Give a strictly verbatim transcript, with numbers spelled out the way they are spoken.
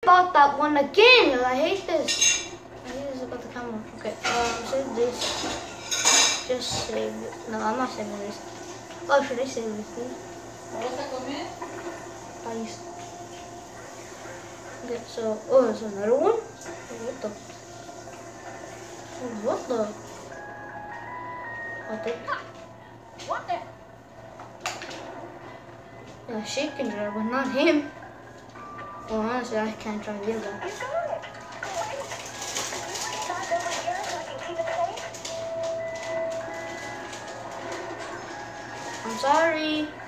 bought that one again. I hate this. I hate this about the camera. Okay, um, save this. Just save it. No, I'm not saving this. Oh, should I save this, please? Nice. Okay, so, oh, there's another one? Oh, what the? Oh, what the? I'll take that. What the? Yeah, she can drive, but not him. Well, honestly, I can't drive either. You got it. Wait. Back over here so I can keep it safe. I'm sorry.